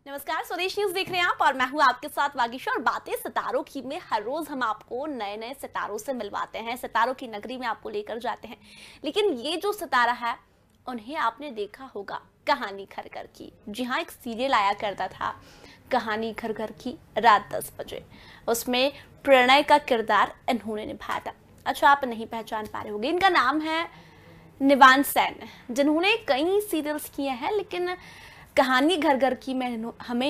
नमस्कार, स्वदेश न्यूज देख रहे हैं आप और मैं हूं आपके साथ वागीशा। और बातें सितारों की में हर रोज हम आपको नए नए सितारों से मिलवाते हैं, सितारों की नगरी में आपको लेकर जाते हैं। लेकिन ये जो सितारा है उन्हें आपने देखा होगा कहानी घर घर की। जी हाँ, एक सीरियल आया करता था कहानी घर घर की, रात 10 बजे। उसमें प्रणय का किरदार इन्होंने निभाया था। अच्छा, आप नहीं पहचान पा रहे होंगे, इनका नाम है निवान सैन, जिन्होंने कई सीरियल्स किए हैं। लेकिन कहानी घर घर की में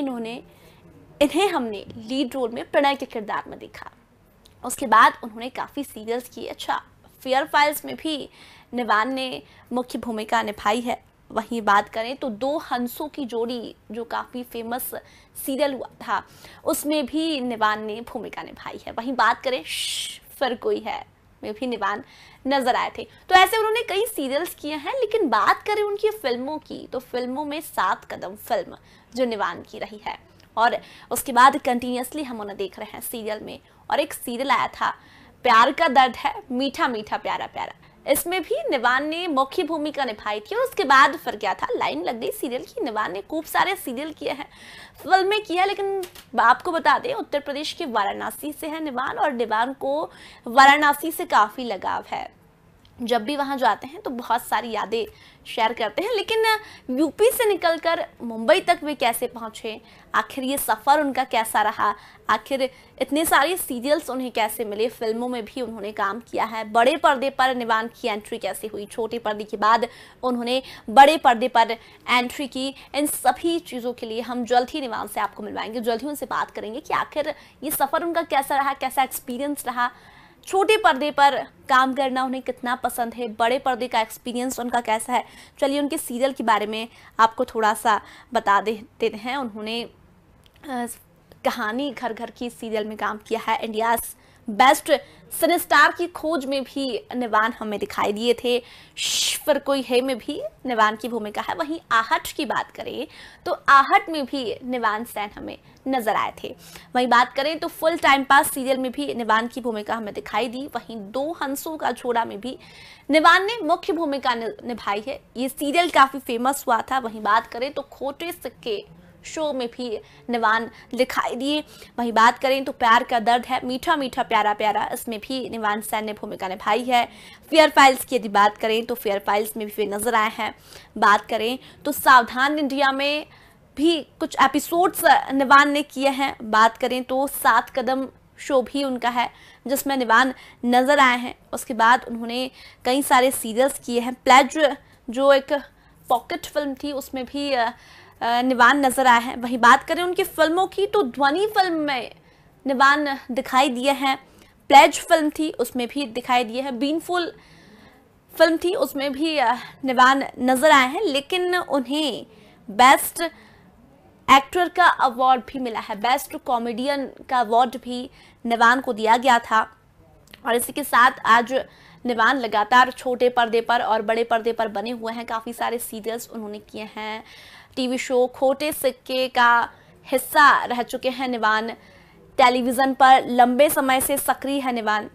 इन्हें हमने लीड रोल में प्रणय के किरदार में देखा। उसके बाद उन्होंने काफ़ी सीरियल्स किए। अच्छा, फेयर फाइल्स में भी निवान ने मुख्य भूमिका निभाई है। वहीं बात करें तो दो हंसों की जोड़ी जो काफ़ी फेमस सीरियल हुआ था, उसमें भी निवान ने भूमिका निभाई है। वहीं बात करें फिर कोई है में भी निवान नजर आए थे। तो ऐसे उन्होंने कई सीरियल्स किए हैं। लेकिन बात करें उनकी फिल्मों की, तो फिल्मों में 7 कदम फिल्म जो निवान की रही है, और उसके बाद कंटिन्यूसली हम उन्हें देख रहे हैं सीरियल में। और एक सीरियल आया था प्यार का दर्द है मीठा मीठा प्यारा प्यारा, इसमें भी निवान ने मुख्य भूमिका निभाई थी। और उसके बाद फिर क्या था, लाइन लग गई सीरियल की। निवान ने खूब सारे सीरियल किए हैं, फिल्में की है। लेकिन आपको बता दें, उत्तर प्रदेश के वाराणसी से है निवान, और निवान को वाराणसी से काफ़ी लगाव है। जब भी वहाँ जाते हैं तो बहुत सारी यादें शेयर करते हैं। लेकिन यूपी से निकलकर मुंबई तक वे कैसे पहुँचे, आखिर ये सफ़र उनका कैसा रहा, आखिर इतने सारे सीरियल्स उन्हें कैसे मिले, फिल्मों में भी उन्होंने काम किया है, बड़े पर्दे पर निवान की एंट्री कैसे हुई, छोटे पर्दे के बाद उन्होंने बड़े पर्दे पर एंट्री की, इन सभी चीज़ों के लिए हम जल्द ही निवान से आपको मिलवाएंगे। जल्द ही उनसे बात करेंगे कि आखिर ये सफ़र उनका कैसा रहा, कैसा एक्सपीरियंस रहा, छोटे पर्दे पर काम करना उन्हें कितना पसंद है, बड़े पर्दे का एक्सपीरियंस उनका कैसा है। चलिए उनके सीरियल के बारे में आपको थोड़ा सा बता देते हैं। उन्होंने कहानी घर घर की सीरियल में काम किया है। इंडियाज बेस्ट सिनेस्टार की खोज में भी निवान हमें दिखाई दिए थे। फिर कोई है में भी निवान की भूमिका है। वहीं आहट की बात करें तो आहट में भी निवान सैन हमें नजर आए थे। वहीं बात करें तो फुल टाइम पास सीरियल में भी निवान की भूमिका हमें दिखाई दी। वहीं दो हंसों का जोड़ा में भी निवान ने मुख्य भूमिका निभाई है। ये सीरियल काफी फेमस हुआ था। वहीं बात करें तो खोटे सिक्के शो में भी निवान दिखाई दिए। वहीं बात करें तो प्यार का दर्द है मीठा मीठा प्यारा प्यारा, इसमें भी निवान सैन ने भूमिका निभाई है। फेयर फाइल्स की यदि बात करें तो फेयर फाइल्स में भी वे नजर आए हैं। बात करें तो सावधान इंडिया में भी कुछ एपिसोड्स निवान ने किए हैं। बात करें तो 7 कदम शो भी उनका है जिसमें निवान नजर आए हैं। उसके बाद उन्होंने कई सारे सीरियल्स किए हैं। प्लेज जो एक पॉकेट फिल्म थी, उसमें भी निवान नजर आए हैं। वहीं बात करें उनकी फिल्मों की तो ध्वनि फिल्म में निवान दिखाई दिए हैं। प्लेज फिल्म थी, उसमें भी दिखाई दिए हैं। बीनफुल फिल्म थी, उसमें भी निवान नजर आए हैं। लेकिन उन्हें बेस्ट एक्टर का अवार्ड भी मिला है, बेस्ट कॉमेडियन का अवार्ड भी निवान को दिया गया था। और इसी के साथ आज निवान लगातार छोटे पर्दे पर और बड़े पर्दे पर बने हुए हैं। काफ़ी सारे सीरियल्स उन्होंने किए हैं। टीवी शो खोटे सिक्के का हिस्सा रह चुके हैं निवान। टेलीविज़न पर लंबे समय से सक्रिय है निवान।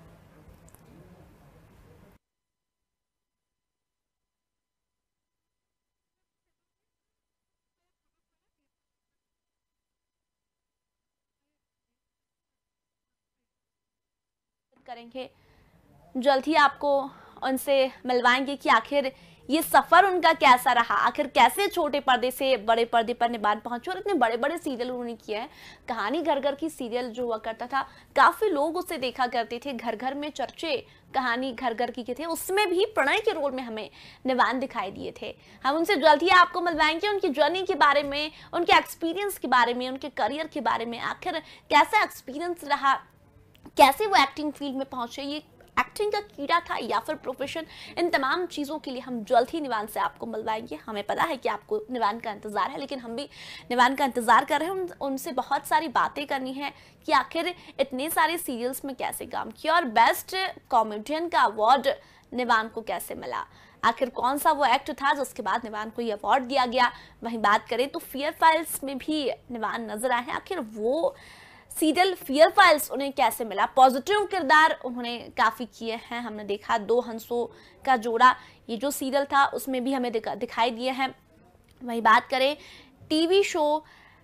करेंगे जल्द ही आपको उनसे मिलवाएंगे कि आखिर ये सफर उनका कैसा रहा, आखिर कैसे छोटे पर्दे से बड़े पर्दे पर निवान पहुंचे। और इतने बड़े बड़े सीरियल उन्होंने किए हैं। कहानी घर घर की सीरियल जो हुआ करता था, काफी लोग उसे देखा करते थे। घर घर में चर्चे कहानी घर घर की के थे, उसमें भी प्रणय के रोल में हमें निवान दिखाई दिए थे। हम उनसे जल्द ही आपको मिलवाएंगे, उनकी जर्नी के बारे में, उनके एक्सपीरियंस के बारे में, उनके करियर के बारे में, आखिर कैसा एक्सपीरियंस रहा, कैसे वो एक्टिंग फील्ड में पहुंचे, ये एक्टिंग का कीड़ा था या फिर प्रोफेशन, इन तमाम चीज़ों के लिए हम जल्द ही निवान से आपको मिलवाएंगे। हमें पता है कि आपको निवान का इंतज़ार है, लेकिन हम भी निवान का इंतज़ार कर रहे हैं। उनसे बहुत सारी बातें करनी है कि आखिर इतने सारे सीरियल्स में कैसे काम किया और बेस्ट कॉमेडियन का अवार्ड निवान को कैसे मिला, आखिर कौन सा वो एक्ट था जिसके बाद निवान को ये अवार्ड दिया गया। वहीं बात करें तो फेयर फाइल्स में भी निवान नजर आए हैं, आखिर वो सीरियल फेयर फाइल्स उन्हें कैसे मिला। पॉजिटिव किरदार उन्होंने काफ़ी किए हैं। हमने देखा दो हंसों का जोड़ा, ये जो सीरियल था उसमें भी हमें दिखाई दिए हैं। वही बात करें टीवी शो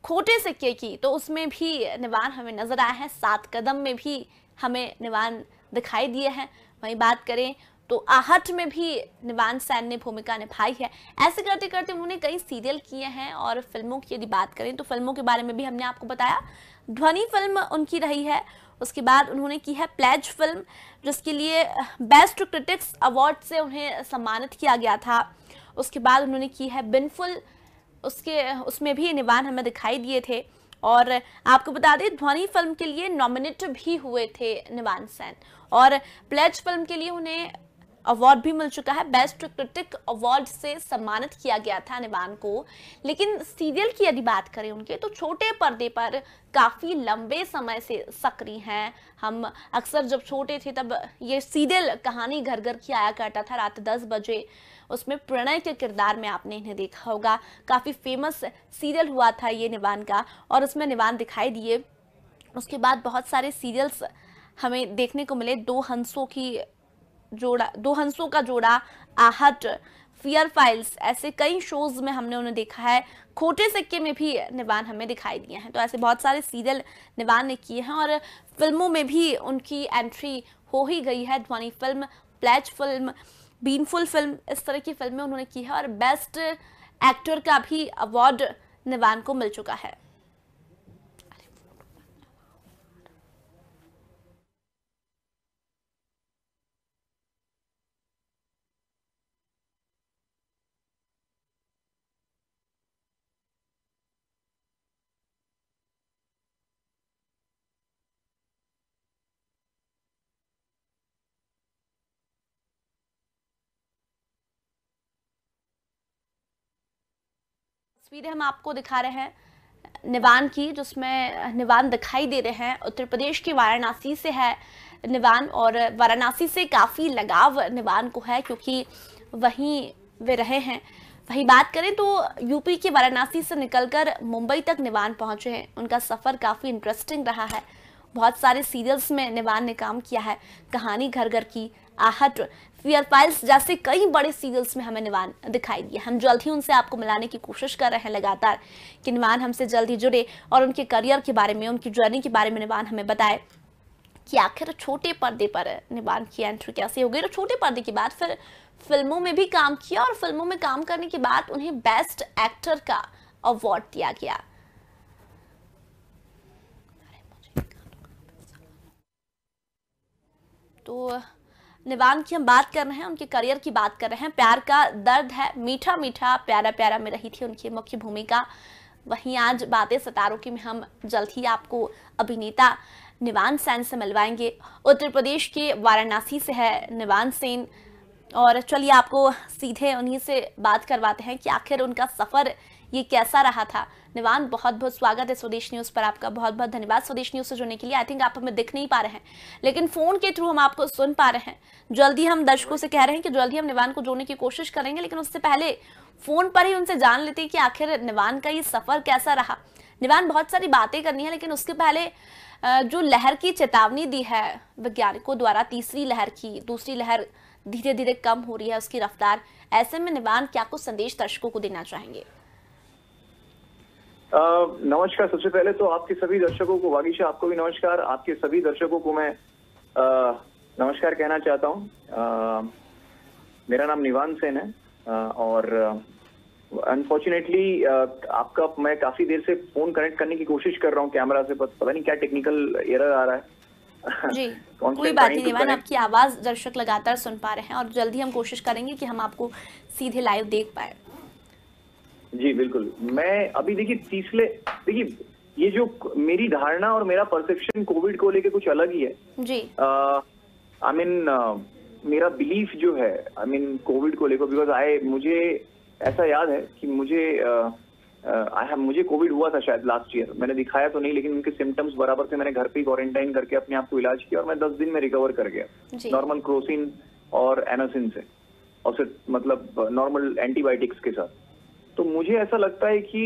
खोटे सिक्के की, तो उसमें भी निवान हमें नजर आया है। 7 कदम में भी हमें निवान दिखाई दिए हैं। वहीं बात करें तो आहट में भी निवान सैन ने भूमिका निभाई है। ऐसे करते करते उन्होंने कई सीरियल किए हैं। और फिल्मों की यदि बात करें तो फिल्मों के बारे में भी हमने आपको बताया, ध्वनि फिल्म उनकी रही है। उसके बाद उन्होंने की है प्लेज फिल्म, जिसके लिए बेस्ट क्रिटिक्स अवार्ड से उन्हें सम्मानित किया गया था। उसके बाद उन्होंने की है बिनफुल, उसमें भी निवान हमें दिखाई दिए थे। और आपको बता दें ध्वनि फिल्म के लिए नॉमिनेट भी हुए थे निवान सैन, और प्लेज फिल्म के लिए उन्हें अवार्ड भी मिल चुका है। बेस्ट क्रिटिक अवार्ड से सम्मानित किया गया था निवान को। लेकिन सीरियल की यदि बात करें उनके, तो छोटे पर्दे पर काफी लंबे समय से सक्रिय हैं। हम अक्सर जब छोटे थे तब ये सीरियल कहानी घर घर की आया करता था रात 10 बजे। उसमें प्रणय के किरदार में आपने इन्हें देखा होगा। काफी फेमस सीरियल हुआ था ये निवान का, और उसमें निवान दिखाई दिए। उसके बाद बहुत सारे सीरियल्स हमें देखने को मिले। दो हंसों का जोड़ा, आहट, फियर फाइल्स, ऐसे कई शोज में हमने उन्हें देखा है। खोटे सिक्के में भी निवान हमें दिखाई दिए हैं। तो ऐसे बहुत सारे सीरियल निवान ने किए हैं, और फिल्मों में भी उनकी एंट्री हो ही गई है। ध्वनि फिल्म, प्लेज फिल्म, बीनफुल फिल्म, इस तरह की फिल्में उन्होंने की है। और बेस्ट एक्टर का भी अवार्ड निवान को मिल चुका है। तस्वीरें हम आपको दिखा रहे हैं निवान की, जिसमें निवान दिखाई दे रहे हैं। उत्तर प्रदेश के वाराणसी से है निवान, और वाराणसी से काफ़ी लगाव निवान को है, क्योंकि वहीं वे रहे हैं। वहीं बात करें तो यूपी के वाराणसी से निकलकर मुंबई तक निवान पहुंचे हैं। उनका सफ़र काफ़ी इंटरेस्टिंग रहा है। बहुत सारे सीरियल्स में निवान ने काम किया है। कहानी घर घर की, आहट, फियर फाइल्स जैसे कई बड़े सीरियल्स में हमें निवान दिखाई दिए। हम जल्द ही उनसे आपको मिलाने की कोशिश कर रहे हैं लगातार, कि निवान हमसे जल्द ही जुड़े और उनके करियर के बारे में, उनकी जर्नी के बारे में निवान हमें बताए कि आखिर छोटे पर्दे पर निवान की एंट्री कैसे हो गई। और छोटे पर्दे के बाद फिर फिल्मों में भी काम किया, और फिल्मों में काम करने के बाद उन्हें बेस्ट एक्टर का अवार्ड दिया गया। तो निवान की हम बात कर रहे हैं, उनके करियर की बात कर रहे हैं। प्यार का दर्द है, मीठा मीठा, प्यारा प्यारा में रही थी उनकी मुख्य भूमिका। वहीं आज बातें सितारों की में हम जल्द ही आपको अभिनेता निवान सैन से मिलवाएंगे। उत्तर प्रदेश के वाराणसी से है निवान सेन, और चलिए आपको सीधे उन्हीं से बात करवाते हैं कि आखिर उनका सफ़र ये कैसा रहा था। निवान, बहुत बहुत स्वागत है स्वदेश न्यूज़ पर। आपका बहुत बहुत धन्यवाद स्वदेश न्यूज़ से जुड़ने के लिए। आई थिंक आप हमें दिख नहीं पा रहे हैं, लेकिन फ़ोन के थ्रू हम आपको सुन पा रहे हैं। जल्दी हम दर्शकों से कह रहे हैं कि जल्दी हम निवान को जोड़ने की कोशिश करेंगे, लेकिन उससे पहले फ़ोन पर ही उनसे जान लेते हैं कि आखिर निवान का ये सफ़र कैसा रहा। निवान, बहुत सारी बातें करनी है, लेकिन उसके पहले जो लहर की चेतावनी दी है वैज्ञानिकों द्वारा, तीसरी लहर की, दूसरी लहर धीरे धीरे कम हो रही है उसकी रफ्तार, ऐसे में निवान क्या कुछ संदेश दर्शकों को देना चाहेंगे? नमस्कार। सबसे पहले तो आपके सभी दर्शकों को, वागीशा आपको भी नमस्कार। आपके सभी दर्शकों को मैं नमस्कार कहना चाहता हूँ। मेरा नाम निवान सेन है, और अनफॉर्चुनेटली आपका मैं काफी देर से फोन कनेक्ट करने की कोशिश कर रहा हूँ कैमरा से, पता नहीं क्या टेक्निकल एरर आ रहा है। जी, कोई बात नहीं निवान, आपकी आवाज दर्शक लगातार सुन पा रहे हैं, और जल्दी हम कोशिश करेंगे कि हम आपको सीधे लाइव देख पाए। जी बिल्कुल। मैं अभी देखिए ये जो मेरी धारणा और मेरा परसेप्शन कोविड को लेके कुछ अलग ही है जी। आई मीन मेरा बिलीफ जो है कोविड को लेकर, बिकॉज मुझे ऐसा याद है कि मुझे कोविड हुआ था शायद लास्ट ईयर। मैंने दिखाया तो नहीं, लेकिन उनके सिम्टम्स बराबर से मैंने घर पे क्वारंटाइन करके अपने आप को इलाज किया, और मैं 10 दिन में रिकवर कर गया नॉर्मल क्रोसिन और एनोसिन से, और फिर मतलब नॉर्मल एंटीबायोटिक्स के साथ। तो मुझे ऐसा लगता है कि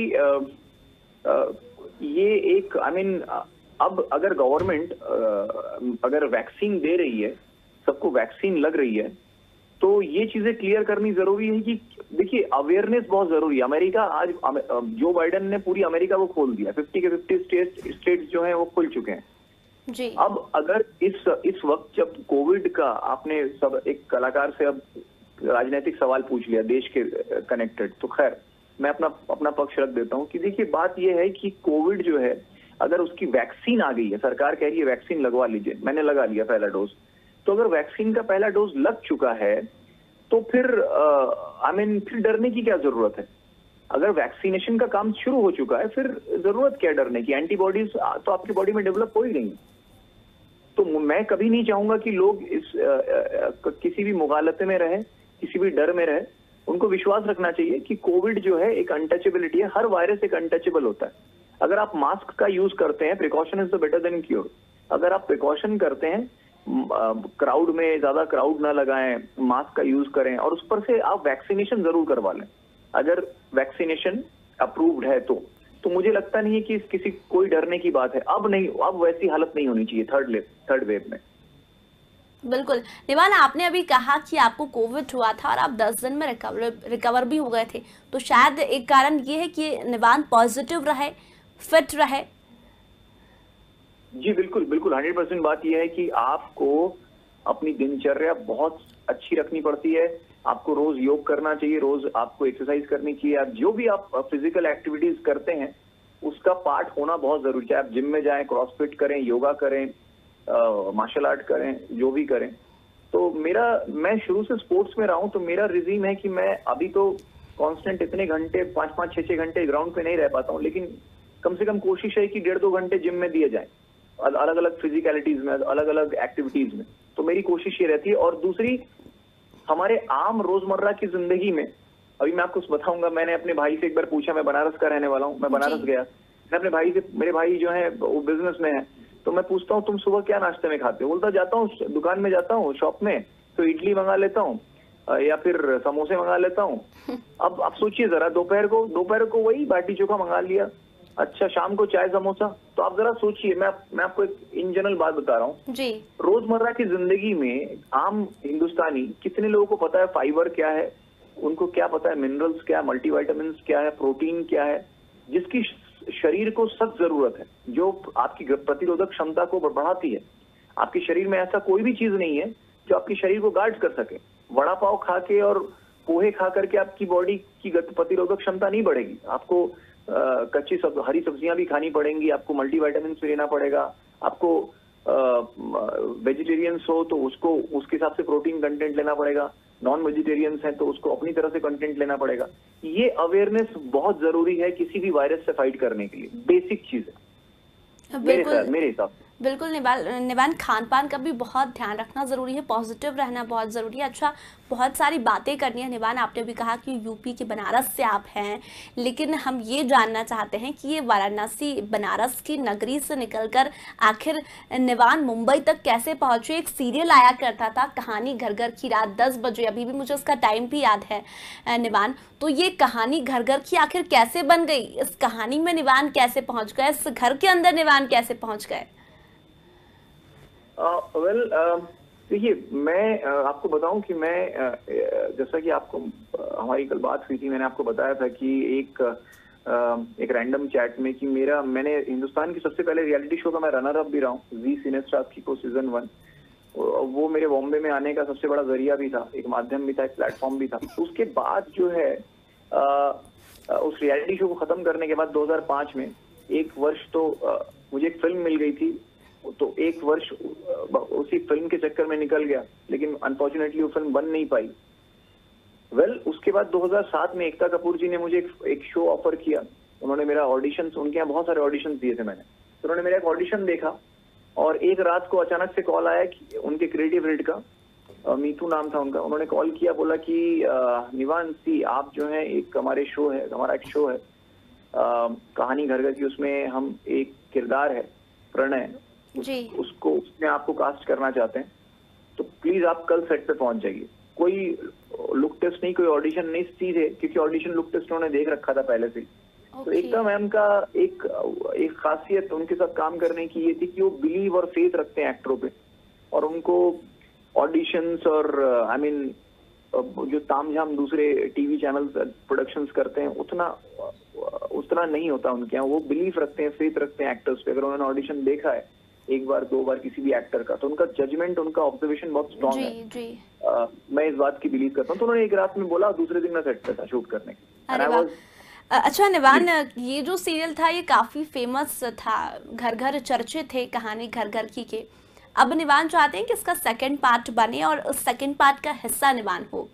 ये एक अब अगर गवर्नमेंट अगर वैक्सीन दे रही है, सबको वैक्सीन लग रही है, तो ये चीजें क्लियर करनी जरूरी है कि देखिए अवेयरनेस बहुत जरूरी है। अमेरिका आज जो बाइडेन ने पूरी अमेरिका को खोल दिया, 50 के 50 स्टेट्स जो हैं वो खुल चुके हैं जी। अब अगर इस वक्त जब कोविड का आपने सब एक कलाकार से अब राजनीतिक सवाल पूछ लिया देश के कनेक्टेड, तो खैर मैं अपना पक्ष रख देता हूं कि देखिए बात यह है कि कोविड जो है अगर उसकी वैक्सीन आ गई है, सरकार कह रही है वैक्सीन लगवा लीजिए, मैंने लगा लिया पहला डोज, तो अगर वैक्सीन का पहला डोज लग चुका है तो फिर फिर डरने की क्या जरूरत है। अगर वैक्सीनेशन का काम शुरू हो चुका है फिर जरूरत क्या डरने की, एंटीबॉडीज तो आपकी बॉडी में डेवलप हो ही रही है। तो मैं कभी नहीं चाहूंगा कि लोग इस किसी भी मुगालते में रहे, किसी भी डर में रहे। उनको विश्वास रखना चाहिए कि कोविड जो है एक अनटचेबिलिटी है, हर वायरस एक अनटचेबल होता है। अगर आप मास्क का यूज करते हैं, precaution is the better than cure. अगर आप प्रिकॉशन करते हैं, क्राउड में ज्यादा क्राउड ना लगाएं, मास्क का यूज करें और उस पर से आप वैक्सीनेशन जरूर करवा लें। अगर वैक्सीनेशन अप्रूव्ड है तो मुझे लगता नहीं है कि किसी कोई डरने की बात है। अब वैसी हालत नहीं होनी चाहिए थर्ड वेव में। बिल्कुल निवान, आपने अभी कहा कि आपको कोविड हुआ था और आप 10 दिन में रिकवर भी हो गए थे, तो शायद एक कारण ये है कि निवान पॉजिटिव रहे, फिट रहे। जी बिल्कुल 100% बात यह है कि आपको अपनी दिनचर्या बहुत अच्छी रखनी पड़ती है। आपको रोज योग करना चाहिए, रोज आपको एक्सरसाइज करनी चाहिए। आप जो भी आप फिजिकल एक्टिविटीज करते हैं उसका पार्ट होना बहुत जरूरी है। आप जिम में जाएं, क्रॉसफिट करें, योगा करें, मार्शल आर्ट करें, जो भी करें। तो मैं शुरू से स्पोर्ट्स में रहा हूं, तो मेरा रिजीम है कि मैं अभी तो कांस्टेंट इतने घंटे 5-5, 6-6 घंटे ग्राउंड पे नहीं रह पाता हूं, लेकिन कम से कम कोशिश है कि 1.5-2 घंटे जिम में दिए जाए, अलग अलग फिजिकलिटीज में, अलग अलग एक्टिविटीज में। तो मेरी कोशिश ये रहती है। और दूसरी, हमारे आम रोजमर्रा की जिंदगी में, अभी मैं आपको बताऊंगा, मैंने अपने भाई से एक बार पूछा, मैं बनारस का रहने वाला हूँ, मैं बनारस गया, मैं अपने भाई से, मेरे भाई जो है वो बिजनेस में है, तो मैं पूछता हूँ तुम सुबह क्या नाश्ते में खाते हो? बोलता जाता हूँ दुकान में, जाता हूँ शॉप में, तो इडली मंगा लेता हूँ या फिर समोसे मंगा लेता हूँ। अब आप सोचिए जरा, दोपहर को वही बाटी चोखा मंगा लिया, अच्छा शाम को चाय समोसा। तो आप जरा सोचिए, मैं आपको एक इन जनरल बात बता रहा हूँ जी। रोजमर्रा की जिंदगी में आम हिंदुस्तानी, कितने लोगों को पता है फाइबर क्या है, उनको क्या पता है मिनरल्स क्या है, मल्टीविटामिन क्या है, प्रोटीन क्या है, जिसकी शरीर को सख्त जरूरत है, जो आपकी प्रतिरोधक क्षमता को बढ़ाती है। आपके शरीर में ऐसा कोई भी चीज नहीं है जो आपके शरीर को गार्ड कर सके। वड़ा पाव खा के और पोहे खा करके आपकी बॉडी की प्रतिरोधक क्षमता नहीं बढ़ेगी। आपको हरी सब्जियां भी खानी पड़ेंगी, आपको मल्टीविटामिन भी लेना पड़ेगा, आपको वेजिटेरियंस हो तो उसके हिसाब से प्रोटीन कंटेंट लेना पड़ेगा, नॉन वेजिटेरियंस हैं तो उसको अपनी तरह से कंटेंट लेना पड़ेगा। ये अवेयरनेस बहुत जरूरी है किसी भी वायरस से फाइट करने के लिए, बेसिक चीज है मेरे हिसाब से। बिल्कुल निवान, खान पान का भी बहुत ध्यान रखना जरूरी है, पॉजिटिव रहना बहुत जरूरी है। अच्छा, बहुत सारी बातें करनी है निवान। आपने भी कहा कि यूपी के बनारस से आप हैं, लेकिन हम ये जानना चाहते हैं कि ये वाराणसी बनारस की नगरी से निकलकर आखिर निवान मुंबई तक कैसे पहुंचे। एक सीरियल आया करता था कहानी घर घर की, रात 10 बजे, अभी भी मुझे उसका टाइम भी याद है निवान। तो ये कहानी घर घर की आखिर कैसे बन गई? इस कहानी में निवान कैसे पहुंच गए? इस घर के अंदर निवान कैसे पहुंच गए? देखिए, मैं आपको बताऊं कि मैं जैसा कि आपको हमारी कल बात हुई थी, मैंने आपको बताया था कि एक रैंडम चैट में कि मैंने हिंदुस्तान की सबसे पहले रियलिटी शो का मैं रनर अप भी रहा हूँ, जी सिनेस्टार्स की को सीजन 1। वो मेरे बॉम्बे में आने का सबसे बड़ा जरिया भी था, एक माध्यम भी था, एक प्लेटफॉर्म भी था। उसके बाद जो है उस रियलिटी शो को खत्म करने के बाद 2005 में एक वर्ष तो मुझे एक फिल्म मिल गई थी, तो एक वर्ष उसी फिल्म के चक्कर में निकल गया, लेकिन अनफॉर्चुनेटली वो फिल्म बन नहीं पाई। उसके बाद 2007 में एकता कपूर जी ने मुझे एक शो ऑफर किया। उन्होंने मेरा ऑडिशन, उनके यहाँ बहुत सारे ऑडिशन दिए थे मैंने, तो उन्होंने मेरा एक ऑडिशन देखा और एक रात को अचानक से कॉल आया कि उनके क्रिएटिव हेड का, मीतू नाम था उनका, उन्होंने कॉल किया, बोला कि निवान सी, आप जो है हमारा एक शो है कहानी घर घर की, उसमें हम एक किरदार है प्रणय, उसमें आपको कास्ट करना चाहते हैं, तो प्लीज आप कल सेट पे पहुंच जाइए। कोई लुक टेस्ट नहीं, कोई ऑडिशन नहीं, सीधे, क्योंकि ऑडिशन लुक टेस्ट उन्होंने देख रखा था पहले से। तो एकता मैम का एक खासियत उनके साथ काम करने की ये थी कि वो बिलीव और फेथ रखते हैं एक्टरों पे, और उनको ऑडिशंस और जो तामझाम दूसरे टीवी चैनल प्रोडक्शंस करते हैं उतना नहीं होता उनके यहाँ। वो बिलीफ रखते हैं, फेथ रखते हैं एक्टर्स पे। अगर उन्होंने ऑडिशन देखा है एक बार 2 बार किसी भी एक्टर का, तो उनका जजमेंट, उनका ऑब्जर्वेशन बहुत स्ट्रांग है। जी। मैं इस बात की बिलीव करता हूँ। तो उन्होंने एक रात में बोला, दूसरे दिन मैं सेट पे था शूट करने के। अच्छा निवान, ये जो सीरियल था ये काफी फेमस था, घर घर चर्चे थे कहानी घर घर की के। अब निवान चाहते हैं कि इसका सेकंड पार्ट बने और उस सेकंड पार्ट का हिस्सा निवान हो।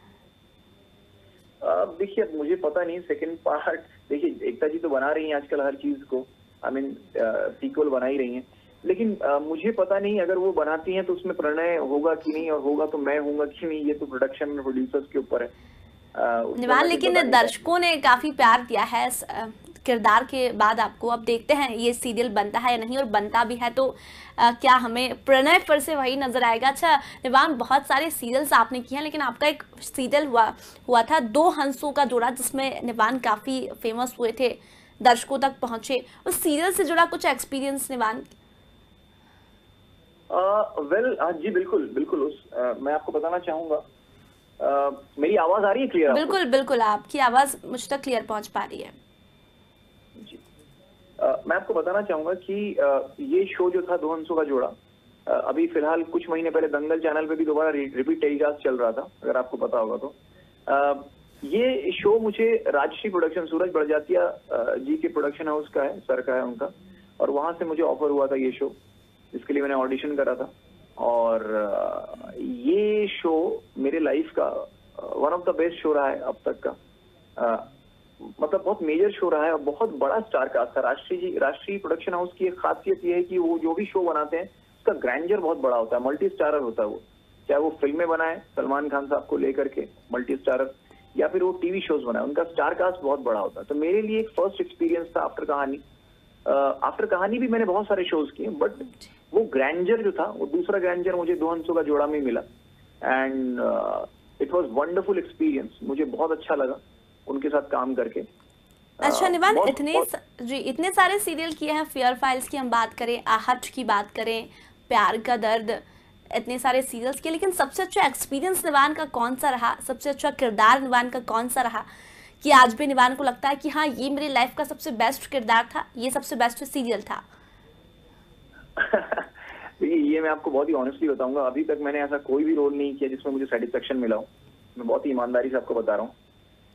देखिए, मुझे पता नहीं सेकंड पार्ट। देखिए, एकता जी तो बना रही हैं आजकल हर चीज को, आई मीन सीक्वल बना ही रही हैं, लेकिन मुझे पता नहीं अगर वो बनाती हैं तो उसमें प्रणय होगा कि नहीं, और होगा तो मैं होऊंगा कि नहीं, ये तो प्रोडक्शन प्रोड्यूसर्स के ऊपर है। निवान, लेकिन दर्शकों ने काफी प्यार दिया है किरदार के बाद आपको। अब देखते हैं ये सीरियल बनता है या नहीं, और बनता भी है तो क्या हमें प्रणय फिर से वही नजर आएगा। अच्छा निवान, बहुत सारे सीरियल्स आपने किए हैं, लेकिन आपका एक सीरियल हुआ था 2 हंसों का जोड़ा, जिसमें निवान काफी फेमस हुए थे, दर्शकों तक पहुंचे। उस सीरियल से जुड़ा कुछ एक्सपीरियंस निवान? जी बिल्कुल बिल्कुल। मैं आपको बताना चाहूंगा, मेरी आवाज आ रही है क्लियर? बिल्कुल बिल्कुल, आपकी आवाज मुझ तक क्लियर पहुंच पा रही है जी। मैं आपको बताना चाहूंगा कि ये शो जो था 2 हंसों का जोड़ा, अभी फिलहाल कुछ महीने पहले दंगल चैनल पे भी दोबारा रिपीट टेलीकास्ट चल रहा था, अगर आपको पता होगा तो। ये शो मुझे राजश्री प्रोडक्शन, सूरज बड़जात्या जी के प्रोडक्शन हाउस का है, सर का है उनका, और वहां से मुझे ऑफर हुआ था ये शो, जिसके लिए मैंने ऑडिशन करा था। और ये शो मेरे लाइफ का one of the best show रहा है अब तक का। मतलब बहुत मेजर शो रहा है और बहुत बड़ा स्टार कास्ट था। राष्ट्रीय प्रोडक्शन हाउस की एक खासियत ये है कि वो जो भी शो बनाते हैं उसका ग्रैंडर बहुत बड़ा होता है, मल्टी स्टारर होता है वो। चाहे वो फिल्में बनाए सलमान खान साहब को लेकर के मल्टी स्टारर, या फिर वो टीवी शोज बनाए, उनका स्टार कास्ट बहुत बड़ा होता है। तो मेरे लिए एक फर्स्ट एक्सपीरियंस था आफ्टर कहानी। आफ्टर कहानी भी मैंने बहुत सारे शोज किए, बट वो ग्रैंडर जो था, वो दूसरा ग्रैंडर मुझे 2 हंसों का जोड़ा में मिला। And it was wonderful experience. मुझे बहुत अच्छा लगा उनके साथ काम करके। अच्छा निवान, इतने सारे सीरियल किए हैं, फेयर फाइल्स की हम बात करें, आहट की बात करें, प्यार का दर्द, इतने सारे सीरियल्स किए, लेकिन सबसे अच्छा एक्सपीरियंस निवान का कौन सा रहा? सबसे अच्छा किरदार निवान का कौन सा रहा कि आज भी निवान को लगता है कि हाँ, ये मेरी लाइफ का सबसे बेस्ट किरदार था, ये सबसे बेस्ट सीरियल था? ये मैं आपको बहुत ही ऑनेस्टली बताऊंगा, अभी तक मैंने ऐसा कोई भी रोल नहीं किया जिसमें मुझे सेटिस्फेक्शन मिला हो। मैं बहुत ही ईमानदारी से आपको बता रहा हूँ।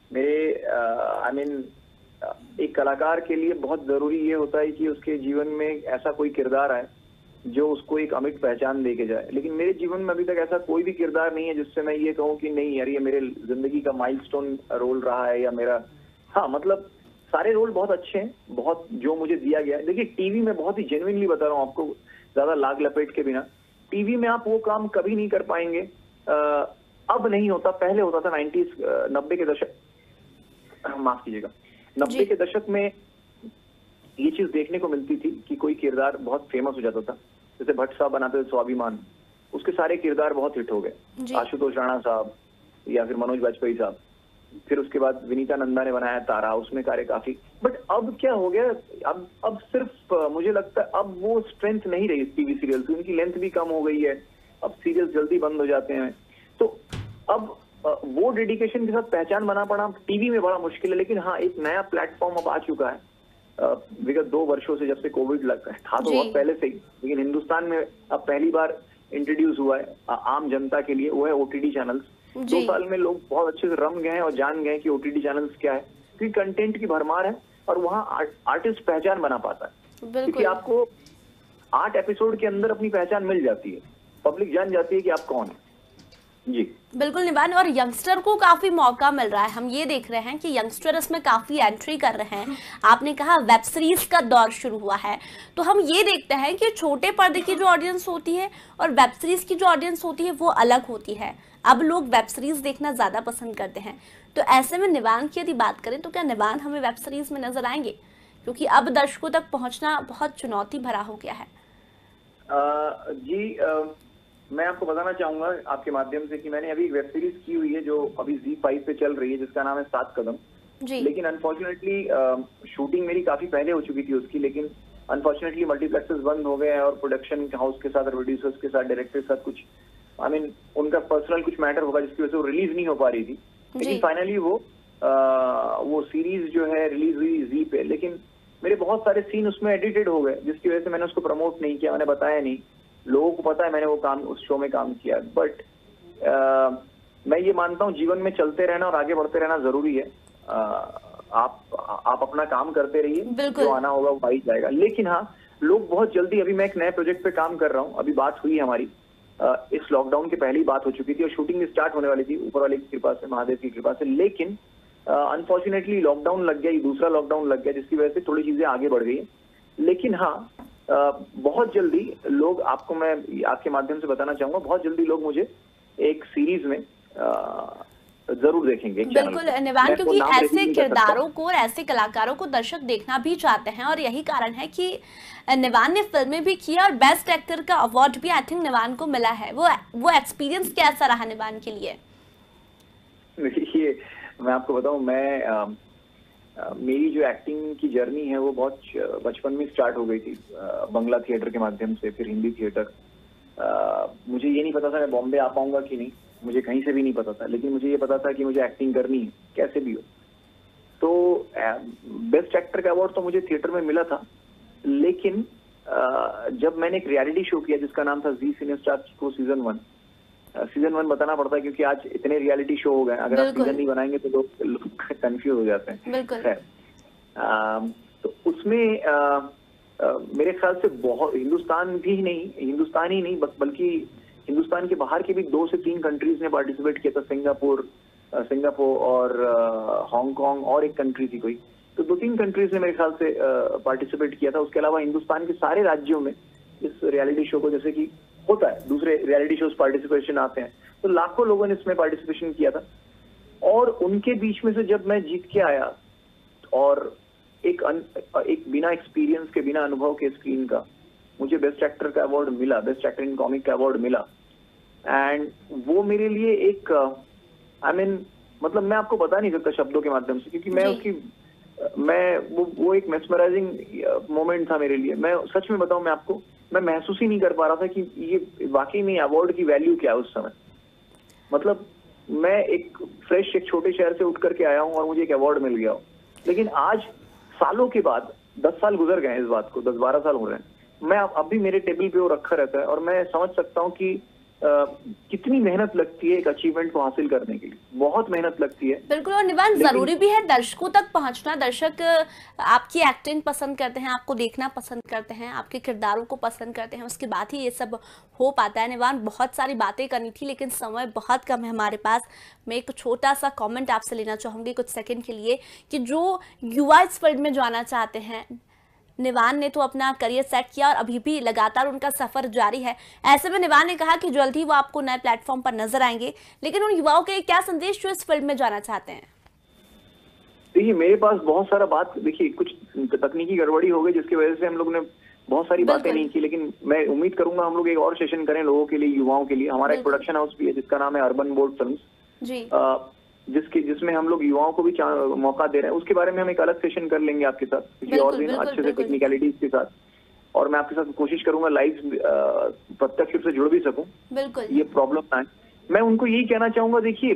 मेरे एक कलाकार के लिए बहुत जरूरी ये होता है कि उसके जीवन में ऐसा कोई किरदार आए जो उसको एक अमिट पहचान दे के जाए। लेकिन मेरे जीवन में अभी तक ऐसा कोई भी किरदार नहीं है जिससे मैं ये कहूँ कि नहीं यार, ये मेरे जिंदगी का माइलस्टोन रोल रहा है, या मेरा, हाँ मतलब सारे रोल बहुत अच्छे हैं, बहुत जो मुझे दिया गया है। देखिए, टीवी में बहुत ही जेन्युइनली बता रहा हूँ आपको, ज्यादा लाग लपेट के बिना, टीवी में आप वो काम कभी नहीं कर पाएंगे। अब नहीं होता, पहले होता था 90 के दशक, माफ कीजिएगा, 90 के दशक में ये चीज देखने को मिलती थी कि कोई किरदार बहुत फेमस हो जाता था। जैसे भट्ट साहब बनाते थे स्वाभिमान, उसके सारे किरदार बहुत हिट हो गए। आशुतोष राणा साहब या फिर मनोज वाजपेयी साहब, फिर उसके बाद विनीता नंदा ने बनाया तारा, उसमें कार्य काफी। बट अब क्या हो गया, अब सिर्फ मुझे लगता है अब वो स्ट्रेंथ नहीं रही टीवी सीरियल की, उनकी लेंथ भी कम हो गई है, अब सीरियल जल्दी बंद हो जाते हैं। तो अब वो डेडिकेशन के साथ पहचान बना पाना टीवी में बड़ा मुश्किल है। लेकिन हाँ, एक नया प्लेटफॉर्म अब आ चुका है विगत 2 वर्षों से, जब से कोविड लगा है, था तो बहुत पहले से ही, लेकिन हिंदुस्तान में अब पहली बार इंट्रोड्यूस हुआ है आम जनता के लिए, वो है ओटीटी चैनल्स। 2 साल में लोग बहुत अच्छे से रम गए हैं और जान गए कि ओटीटी चैनल्स क्या है, क्योंकि कंटेंट की भरमार है और वहाँ आर्टिस्ट पहचान बना पाता है। क्योंकि आपको 8 एपिसोड के अंदर अपनी पहचान मिल जाती है, पब्लिक जान जाती है कि आप कौन है। जी बिल्कुल निवान, और यंगस्टर को काफी मौका मिल रहा है। हम ये देख रहे हैं कि यंगस्टर इसमें काफी एंट्री कर रहे हैं। आपने कहा वेब सीरीज का दौर शुरू हुआ है, तो हम ये देखते हैं कि छोटे पर्दे की जो ऑडियंस होती है और वेब सीरीज की जो ऑडियंस होती है वो अलग होती है। अब लोग वेब सीरीज देखना ज्यादा पसंद करते हैं। तो ऐसे में निवान की यदि बात करें तो क्या निवान हमें वेब सीरीज में नजर आएंगे? क्योंकि अब दर्शकों तक पहुंचना बहुत चुनौती भरा हो गया है। मैं आपको बताना चाहूंगा आपके माध्यम से कि मैंने अभी एक वेब सीरीज की हुई है जो अभी ZEE5 पे चल रही है, जिसका नाम है 7 कदम। लेकिन अनफॉर्चुनेटली शूटिंग मेरी काफी पहले हो चुकी थी उसकी, लेकिन अनफॉर्चुनेटली मल्टीप्लेक्सेस बंद हो गए और प्रोडक्शन हाउस के साथ, प्रोड्यूसर्स के साथ, डायरेक्टर के साथ कुछ आई मीन उनका पर्सनल कुछ मैटर होगा जिसकी वजह से वो रिलीज नहीं हो पा रही थी, लेकिन फाइनली वो सीरीज जो है रिलीज हुई जी पे। लेकिन मेरे बहुत सारे सीन उसमें एडिटेड हो गए, जिसकी वजह से मैंने उसको प्रमोट नहीं किया, मैंने बताया नहीं। लोगों को पता है मैंने वो काम उस शो में काम किया, बट मैं ये मानता हूँ जीवन में चलते रहना और आगे बढ़ते रहना जरूरी है। आप अपना काम करते रहिए, जो आना होगा वो आ ही जाएगा। लेकिन हाँ, लोग बहुत जल्दी, अभी मैं एक नए प्रोजेक्ट पे काम कर रहा हूँ, अभी बात हुई हमारी, इस लॉकडाउन के पहले ही बात हो चुकी थी और शूटिंग स्टार्ट होने वाली थी ऊपर वाले की कृपा से, महादेव की कृपा से। लेकिन अनफॉर्चुनेटली लॉकडाउन लग गया, दूसरा लॉकडाउन लग गया, जिसकी वजह से थोड़ी चीजें आगे बढ़ गई। लेकिन हाँ, बहुत जल्दी लोग, आपको मैं आपके माध्यम से बताना चाहूंगा, बहुत जल्दी लोग मुझे एक सीरीज में जरूर देखेंगे। बिल्कुल निवान, क्योंकि ऐसे किरदारों को और ऐसे कलाकारों को दर्शक देखना भी चाहते हैं, और यही कारण है कि निवान ने फिल्में भी किया और बेस्ट एक्टर का अवार्ड भी आई थिंक निवान को मिला है। वो एक्सपीरियंस कैसा रहा निवान के लिए? देखिए, मैं आपको बताऊं, मेरी जो एक्टिंग की जर्नी है वो बहुत बचपन में स्टार्ट हो गई थी, बंगला थिएटर के माध्यम से, फिर हिंदी थिएटर। मुझे ये नहीं पता था मैं बॉम्बे आ पाऊंगा कि नहीं, मुझे कहीं से भी नहीं पता था, लेकिन मुझे ये पता था कि मुझे एक्टिंग करनी है कैसे भी हो। तो बेस्ट एक्टर का अवार्ड तो मुझे थिएटर में मिला था, लेकिन जब मैंने एक रियलिटी शो किया जिसका नाम था जी सिने स्टार को सीजन 1 बताना पड़ता है क्योंकि आज इतने रियलिटी शो हो गए, अगर आप सीजन नहीं बनाएंगे तो लोग कंफ्यूज हो जाते हैं। तो उसमें मेरे ख्याल से बहुत हिंदुस्तान ही नहीं बल्कि हिंदुस्तान के बाहर के भी 2 से 3 कंट्रीज ने पार्टिसिपेट किया था, सिंगापुर और हांगकांग और एक कंट्री थी कोई, तो 2-3 कंट्रीज ने मेरे ख्याल से पार्टिसिपेट किया था। उसके अलावा हिंदुस्तान के सारे राज्यों में इस रियलिटी शो को, जैसे कि होता है दूसरे रियलिटी शोज पार्टिसिपेशन आते हैं, तो लाखों लोगों ने इसमें पार्टिसिपेशन किया था। और उनके बीच में से जब मैं जीत के आया और एक बिना एक्सपीरियंस के, बिना अनुभव के स्क्रीन का मुझे बेस्ट एक्टर का अवार्ड मिला, बेस्ट एक्टर इन कॉमिक का अवार्ड मिला। एंड वो मेरे लिए एक मतलब मैं आपको बता नहीं सकता शब्दों के माध्यम से, क्योंकि वो एक मेस्मराइजिंग मोमेंट था मेरे लिए। मैं सच में बताऊं, मैं आपको, मैं महसूस ही नहीं कर पा रहा था कि ये वाकई में अवार्ड की वैल्यू क्या है उस समय। मतलब मैं एक फ्रेश, एक छोटे शहर से उठ करके आया हूं और मुझे एक अवार्ड मिल गया हो, लेकिन आज सालों के बाद, 10 साल गुजर गए हैं इस बात को, 10-12 साल हो रहे हैं, मैं अब भी मेरे टेबल पे वो रखा रहता है और मैं समझ सकता हूँ कि कितनी मेहनत लगती है एक अचीवमेंट को हासिल करने के लिए, बहुत मेहनत लगती है। बिल्कुल, और निवान जरूरी भी है दर्शकों तक पहुंचना। दर्शक आपकी एक्टिंग पसंद करते हैं, आपको देखना पसंद करते हैं, आपके किरदारों को पसंद करते हैं, उसके बाद ही ये सब हो पाता है। निवान, बहुत सारी बातें करनी थी लेकिन समय बहुत कम है हमारे पास। मैं एक छोटा सा कॉमेंट आपसे लेना चाहूंगी कुछ सेकेंड के लिए, कि जो युवा इस फील्ड में जाना चाहते हैं, निवान ने तो अपना करियर सेट किया और अभी भी लगातार उनका सफर जारी है। ऐसे में निवान ने कहा कि जल्द ही वो आपको नए प्लेटफॉर्म पर नजर आएंगे, लेकिन उन युवाओं के क्या संदेश जो इस फील्ड में जाना चाहते हैं? देखिए, मेरे पास बहुत सारा बात, देखिए कुछ तकनीकी गड़बड़ी हो गई जिसकी वजह से हम लोग ने बहुत सारी बातें नहीं की, लेकिन मैं उम्मीद करूंगा हम लोग एक और सेशन करें लोगों के लिए, युवाओं के लिए। हमारा एक प्रोडक्शन हाउस भी है जिसका नाम है अर्बन बोर्ड फिल्म्स, जिसमें हम लोग युवाओं को भी मौका दे रहे हैं। उसके बारे में हम एक अलग सेशन कर लेंगे आपके साथ किसी और दिन, अच्छे से टेक्निकलिटीज के साथ, और मैं आपके साथ कोशिश करूंगा लाइव प्रत्यक्ष रूप से जुड़ भी सकूं, ये प्रॉब्लम ना है। मैं उनको यही कहना चाहूंगा, देखिए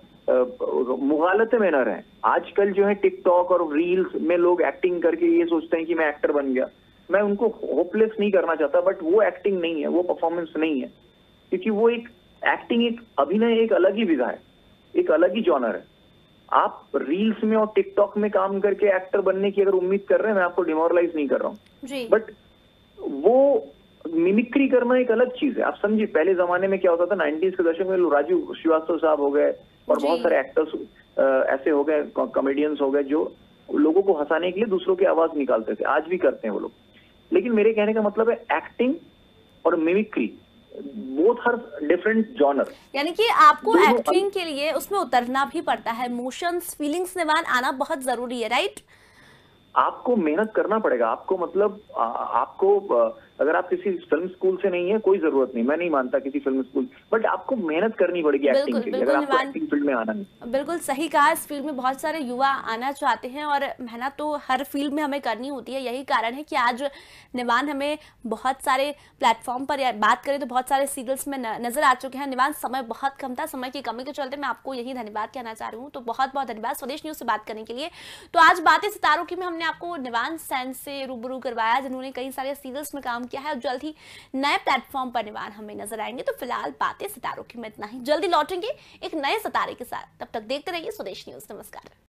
मुगालते में न रहें। आजकल जो है टिकटॉक और रील्स में लोग एक्टिंग करके ये सोचते हैं कि मैं एक्टर बन गया। मैं उनको होपलेस नहीं करना चाहता, बट वो एक्टिंग नहीं है, वो परफॉर्मेंस नहीं है, क्योंकि वो एक एक्टिंग, एक अभिनय एक अलग ही विधा है, एक अलग ही जॉनर है। आप रील्स में और टिकटॉक में काम करके एक्टर बनने की अगर उम्मीद कर रहे हैं, मैं आपको डिमोरलाइज नहीं कर रहा हूँ, बट वो मिमिक्री करना एक अलग चीज है। आप समझिए, पहले जमाने में क्या होता था, 90s के दशक में राजू श्रीवास्तव साहब हो गए और बहुत सारे एक्टर्स ऐसे हो गए, कॉमेडियंस हो गए, जो लोगों को हंसाने के लिए दूसरों की आवाज निकालते थे, आज भी करते हैं वो लोग। लेकिन मेरे कहने का मतलब है एक्टिंग और मिमिक्री बोथ हर डिफरेंट जॉनर, यानी कि आपको एक्टिंग के लिए उसमें उतरना भी पड़ता है, इमोशंस, फीलिंग्स निवान आना बहुत जरूरी है, राइट? आपको मेहनत करना पड़ेगा। आपको मतलब आपको अगर आप किसी फिल्म स्कूल से नहीं है, कोई जरूरत नहीं, मैं नहीं मानता किसी फिल्म स्कूल, बट आपको मेहनत करनी पड़ेगी एक्टिंग के लिए, अगर आपको एक्टिंग फील्ड में आना है। बिल्कुल सही कहा, इस फील्ड में बहुत सारे युवा आना चाहते हैं और मेहनत तो हर फील्ड में हमें करनी होती है। यही कारण है कि आज निवान हमें बहुत सारे प्लेटफॉर्म पर, या बात करें तो बहुत सारे सीरियल्स में नजर आ चुके हैं। निवान, समय बहुत कम था, समय की कमी के चलते मैं आपको यही धन्यवाद कहना चाह रही हूँ। तो बहुत बहुत धन्यवाद स्वदेश न्यूज से बात करने के लिए। तो आज बातें सितारों की में हमने आपको निवान सेन से रूबरू करवाया, जिन्होंने कई सारे सीरियल्स में काम किया है और जल्द ही नए प्लेटफॉर्म पर निवान हमें नजर आएंगे। तो फिलहाल बातें सितारों की में इतना ही, जल्दी लौटेंगे एक नए सितारे के साथ, तब तक देखते रहिए स्वदेश न्यूज। नमस्कार।